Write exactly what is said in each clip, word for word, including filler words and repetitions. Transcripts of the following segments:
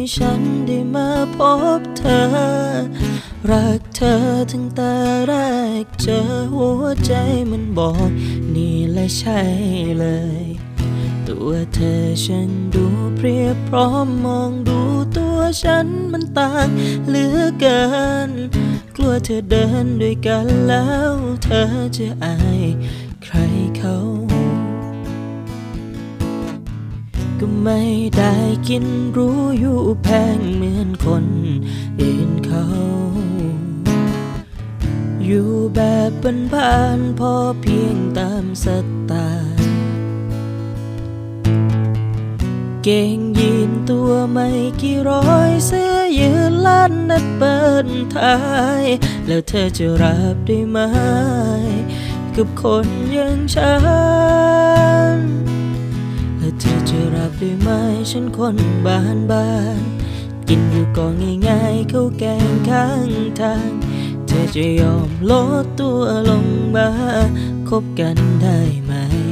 ฉันได้มาพบเธอรักเธอตั้งแต่แรกเจอหัวใจมันบอกนี่แหละใช่เลยตัวเธอฉันดูเปรียบพร้อมมองดูตัวฉันมันต่างเหลือเกินกลัวเธอเดินด้วยกันแล้วเธอจะอายใครเขาก็ไม่ได้กินรู้อยู่แพงเหมือนคนอื่นเขาอยู่แบบบ้านๆพอเพียงตามสไตล์เกงยีนตัวไม่กี่ร้อยเสื้อยืดลั่นนัดเปิดท้ายแล้วเธอจะรับได้ไหมกับคนอย่างฉันแล้วเธอจะรับได้ไหมฉันคนบ้านบ้านกินอยู่ก็ง่ายๆข้าวแกงข้างทางเธอจะยอมลดตัวลงมาคบกันได้ไหม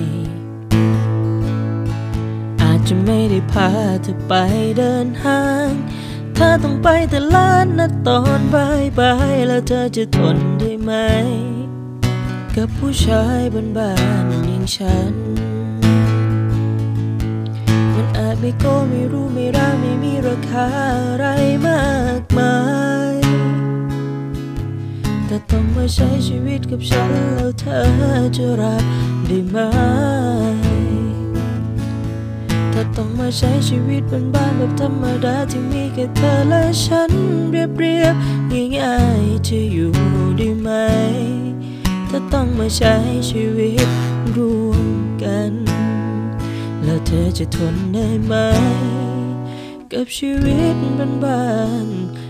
อาจจะไม่ได้พาเธอไปเดินห้างถ้าต้องไปแต่ล้านนะตอนบ่ายบายแล้วเธอจะทนได้ไหมกับผู้ชายบ้านๆอย่างฉันมันอาจไม่โก้ไม่รู้ไม่ราไม่มีราคาอะไรมากมายแต่ต้องมาใช้ชีวิตกับฉันแล้วเธอจะรับได้ไหมถ้าต้องมาใช้ชีวิตบ้านๆแบบธรรมดาที่มีแค่เธอและฉันเรียบเรียบง่ายๆจะอยู่ได้ไหมถ้าต้องมาใช้ชีวิตรวมกันแล้วเธอจะทนได้ไหมกับชีวิตบ้านๆ